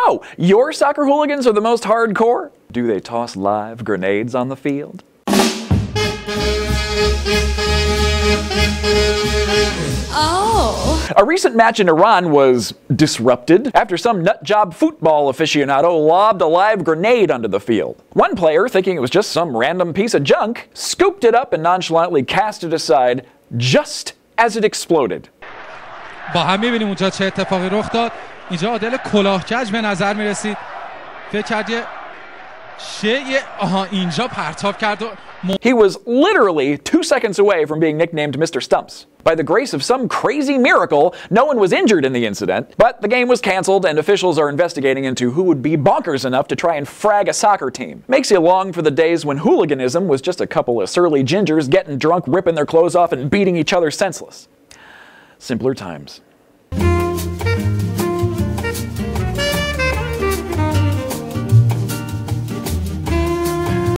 Oh, your soccer hooligans are the most hardcore? Do they toss live grenades on the field? Oh. A recent match in Iran was disrupted after some nutjob football aficionado lobbed a live grenade onto the field. One player, thinking it was just some random piece of junk, scooped it up and nonchalantly cast it aside just as it exploded. با هم می‌بینیم اونجا چه اتفاقی رخ داد. اینجا عادل کلاهکج به نظر می‌رسید. فکر کرد اینجا پرتاب کرد. He was literally 2 seconds away from being nicknamed Mr. Stumps. By the grace of some crazy miracle, no one was injured in the incident, but the game was canceled and officials are investigating into who would be bonkers enough to try and frag a soccer team. Makes you long for the days when hooliganism was just a couple of surly gingers getting drunk, ripping their clothes off, and beating each other senseless. Simpler times.